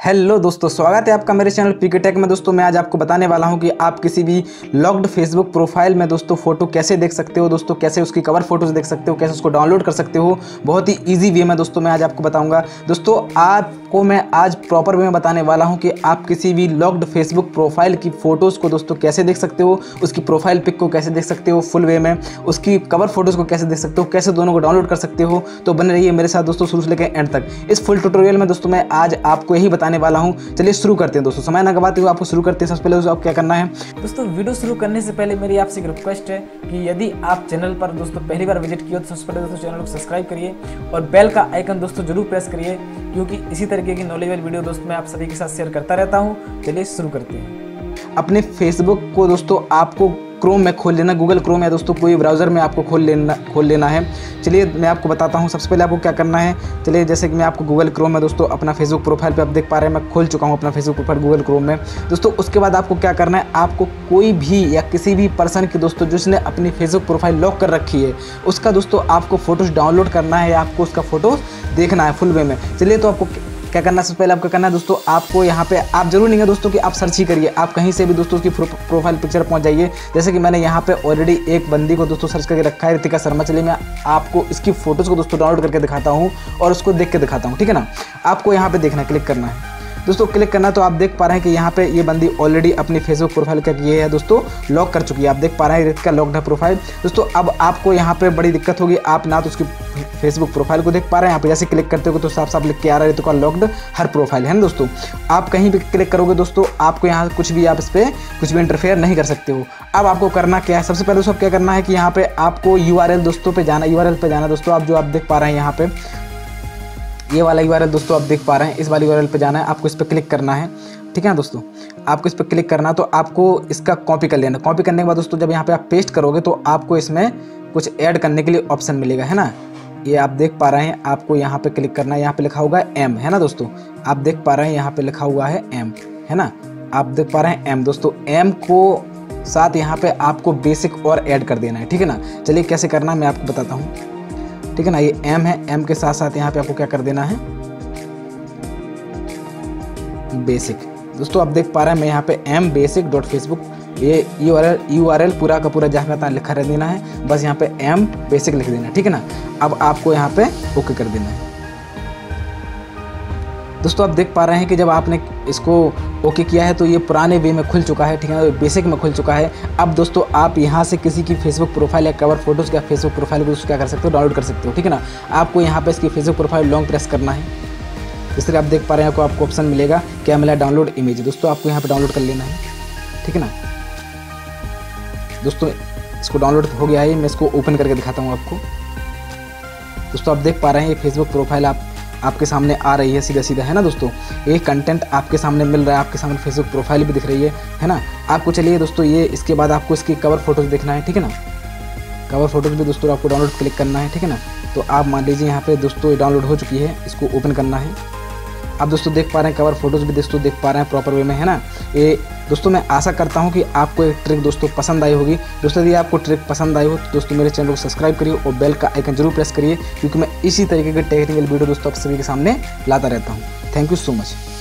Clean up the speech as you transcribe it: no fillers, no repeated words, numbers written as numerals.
Hello दोस्तों, स्वागत है आपका मेरे चैनल पीके टेक में। दोस्तों मैं आज आपको बताने वाला हूं कि आप किसी भी लॉक्ड फेसबुक प्रोफाइल में दोस्तों फोटो कैसे देख सकते हो, दोस्तों कैसे उसकी कवर फोटोज देख सकते हो, कैसे उसको डाउनलोड कर सकते हो। बहुत ही इजी वे में दोस्तों मैं आज आपको बताऊंगा। दोस्तों आपको मैं आज प्रॉपर वे में बताने वाला हूँ कि आप किसी भी लॉक्ड फेसबुक प्रोफाइल की फ़ोटोज़ को दोस्तों कैसे देख सकते हो, उसकी प्रोफाइल पिक को कैसे देख सकते हो फुल वे में, उसकी कवर फोटोज़ को कैसे देख सकते हो, कैसे दोनों को डाउनलोड कर सकते हो। तो बने रहिए मेरे साथ दोस्तों शुरू से लेकर एंड तक। इस फुल ट्यूटोरियल में दोस्तों मैं आज आपको यही बताने वाला हूँ। चलिए शुरू करते हैं दोस्तों, समय ना गवाते हुए आपको शुरू करते हैं। सबसे पहले दोस्तों आप क्या करना है, दोस्तों वीडियो शुरू करने से पहले मेरी आपसे एक रिक्वेस्ट है कि यदि आप चैनल पर दोस्तों पहली बार विजिट किए तो सबसे पहले दोस्तों चैनल को सब्सक्राइब करिए और बेल का आइकन दोस्तों जरूर प्रेस करिए, क्योंकि इसी तरीके की नॉलेजेबल वीडियो दोस्तों मैं आप सभी के साथ शेयर करता रहता हूँ। चलिए शुरू करते हैं। अपने फेसबुक को दोस्तों आपको क्रोम में खोल लेना, गूगल क्रोम या दोस्तों कोई ब्राउज़र में आपको खोल लेना है। चलिए मैं आपको बताता हूँ सबसे पहले आपको क्या करना है। चलिए जैसे कि मैं आपको गूगल क्रोम में दोस्तों अपना फेसबुक प्रोफाइल पे आप देख पा रहे हैं, मैं खोल चुका हूँ अपना फेसबुक प्रोफाइल गूगल क्रोम में। दोस्तों उसके बाद आपको क्या करना है, आपको कोई भी या किसी भी पर्सन की दोस्तों जिसने अपनी फेसबुक प्रोफाइल लॉक कर रखी है उसका दोस्तों आपको फ़ोटोज़ डाउनलोड करना है या आपको उसका फ़ोटो देखना है फुल वे में। चलिए तो आपको क्या करना है, सबसे पहले आपको करना है दोस्तों, आपको यहाँ पे आप जरूर नहीं है दोस्तों कि आप सर्च ही करिए, आप कहीं से भी दोस्तों उसकी प्रोफाइल पिक्चर पहुँच जाइए। जैसे कि मैंने यहाँ पे ऑलरेडी एक बंदी को दोस्तों सर्च करके रखा है, रितिका शर्मा। चलिए मैं आपको इसकी फोटोज़ को दोस्तों डाउनलोड करके दिखाता हूँ और उसको देख के दिखाता हूँ, ठीक है ना। आपको यहाँ पर देखना है, क्लिक करना है दोस्तों, क्लिक करना। तो आप देख पा रहे हैं कि यहाँ पे ये बंदी ऑलरेडी अपनी फेसबुक प्रोफाइल क्या किए है दोस्तों, लॉक कर चुकी है। आप देख पा रहे हैं रितिका लॉक्ड है प्रोफाइल। दोस्तों अब आपको यहाँ पे बड़ी दिक्कत होगी, आप ना तो उसकी फेसबुक प्रोफाइल को देख पा रहे हैं, यहाँ पे जैसे क्लिक करते हो तो साफ साफ लिख के आ रहा है रितिका लॉक्ड हर प्रोफाइल है ना दोस्तों। आप कहीं भी क्लिक करोगे दोस्तों आपको यहाँ कुछ भी, आप इस पर कुछ भी इंटरफेयर नहीं कर सकते हो। अब आपको करना क्या है, सबसे पहले दोस्तों क्या करना है कि यहाँ पे आपको URL दोस्तों पे जाना, URL पे जाना दोस्तों। आप जो आप देख पा रहे हैं यहाँ पे ये वाला URL दोस्तों आप देख पा रहे हैं, इस वाले URL पे जाना है, आपको इस पर क्लिक करना है, ठीक है ना दोस्तों। आपको इस पर क्लिक करना तो आपको इसका कॉपी कर लेना। कॉपी करने के बाद दोस्तों जब यहाँ पे आप पेस्ट करोगे तो आपको इसमें कुछ ऐड करने के लिए ऑप्शन मिलेगा, है ना। ये आप देख पा रहे हैं, आपको यहाँ पे क्लिक करना है, यहाँ पे लिखा हुआ है M, है ना दोस्तों। आप देख पा रहे हैं यहाँ पे लिखा हुआ है M, है ना। आप देख पा रहे हैं M दोस्तों, M को साथ यहाँ पे आपको बेसिक और ऐड कर देना है, ठीक है ना। चलिए कैसे करना है मैं आपको बताता हूँ, ठीक है ना। ये M है, M के साथ साथ यहाँ पे आपको क्या कर देना है, बेसिक। दोस्तों आप देख पा रहे हैं मैं यहाँ पे mbasic.facebook ये URL पूरा का पूरा जहाँ का लिखा रह देना है, बस यहाँ पे M basic लिख देना है, ठीक है ना। अब आपको यहाँ पे ओके कर देना है। दोस्तों आप देख पा रहे हैं कि जब आपने इसको ओके किया है तो ये पुराने वे में खुल चुका है, ठीक है ना, बेसिक में खुल चुका है। अब दोस्तों आप यहाँ से किसी की फेसबुक प्रोफाइल या कवर फोटोज़ का फेसबुक प्रोफाइल को क्या कर सकते हो, डाउनलोड कर सकते हो, ठीक है ना। आपको यहाँ पे इसकी फेसबुक प्रोफाइल लॉन्ग प्रेस करना है। इस तरह आप देख पा रहे हैं आपको ऑप्शन मिलेगा, क्या मिला, डाउनलोड इमेज। दोस्तों आपको यहाँ पे डाउनलोड कर लेना है, ठीक है ना। दोस्तों इसको डाउनलोड हो गया है, मैं इसको ओपन करके दिखाता हूँ आपको। दोस्तों आप देख पा रहे हैं ये फेसबुक प्रोफाइल आपके सामने आ रही है सीधा सीधा, है ना दोस्तों। ये कंटेंट आपके सामने मिल रहा है, आपके सामने फेसबुक प्रोफाइल भी दिख रही है ना। आपको चलिए दोस्तों ये इसके बाद आपको इसकी कवर फोटोज़ देखना है, ठीक है ना। कवर फोटोज़ भी दोस्तों आपको डाउनलोड क्लिक करना है, ठीक है ना। तो आप मान लीजिए यहाँ पे दोस्तों डाउनलोड हो चुकी है, इसको ओपन करना है। आप दोस्तों देख पा रहे हैं कवर फोटोज़ भी दोस्तों देख पा रहे हैं प्रॉपर वे में, है ना। ये दोस्तों मैं आशा करता हूँ कि आपको एक ट्रिक दोस्तों पसंद आई होगी। दोस्तों यदि आपको ट्रिक पसंद आई हो तो दोस्तों मेरे चैनल को सब्सक्राइब करिए और बेल का आइकन जरूर प्रेस करिए, क्योंकि मैं इसी तरीके के टेक्निकल वीडियो दोस्तों आप सभी के सामने लाता रहता हूँ। Thank you so much.